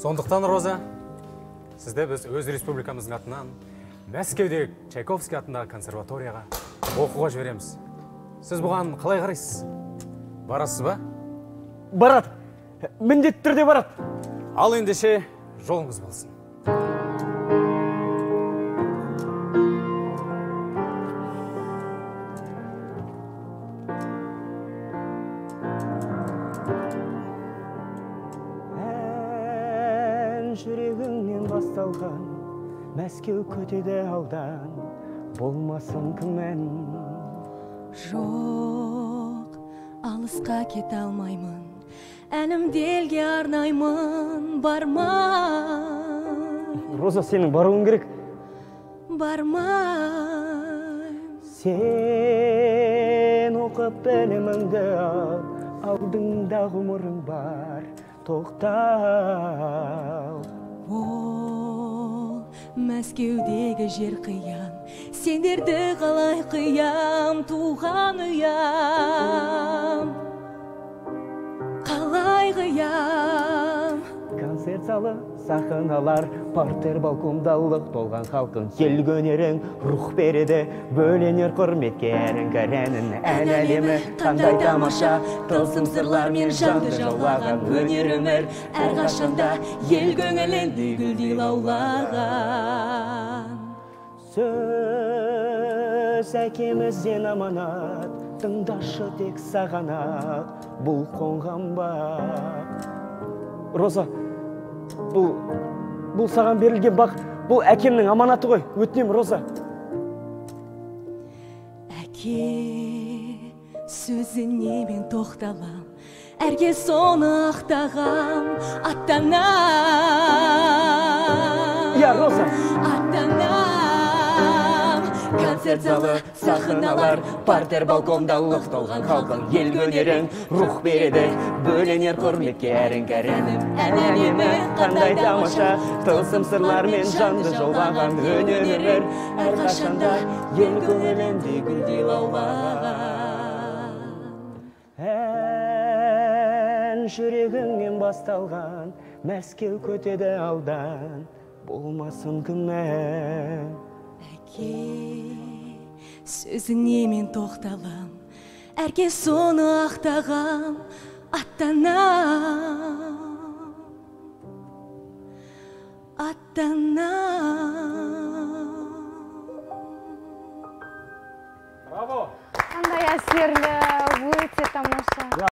Сондықтан, Роза, сізді біз өз республикамыздың атынан Мәскеуде Чайковский атындағы консерваторияға оқуға жібереміз. Сіз бұған қалай қарайсыз? Барасыз ба? Барат. Міндетті түрде барат. Ал ендеше жолыңыз болсын. Жүрегіңнен басталған Мәскеу көтеде алдан болмасын күмән. Жоқ, алысқа кете алмаймын, әнімді елге арнаймын, бармай. Роза, сенің баруың керек. Бармай. Сен оқып біліміңді ал, алдыңда ғұмырың бар, тоқтал. Ол Мәскеудегі жер қиям, сендерді қалай қиям, туған ұям, қалай қиям. Концерт залы, сахналар, партер балкондалық толған халқын, ел көнерің рух береді, бөленер құрметке әрін кәрәнін. Ән әлемі қандай тамаша, тылсым сырлармен жанды жаулаған өнер өмір, әрқашанда ел көңілінде гүлдей лаулаған. Сөз әкемізден аманат, тыңдашы тек саған ақ, бұл қонған бақ. Роза, бұл саған берілген бақ, бұл әкемнің аманаты ғой, өтінем, Роза. Әке сөзіне мен тоқталам, әрге соны ақтағам, аттанам. Я, Роза. Аттанам. Концерт залы, сахналар, партер балкондалық толған халқын, ел көнерің рух береді, бөленер құрметке әрін кәрәнім. Ән әлемі қандай тамаша, тылсым сырлармен жанды жаулаған өнер өмір, әрқашанда ел көңілінде гүлдей лаулаған. Ән жүрегіңнен басталған, Мәскеу көтеді алдан, болмасын күмән. Сөзіне мен тоқталам, әрге соны ақтағам, аттанам.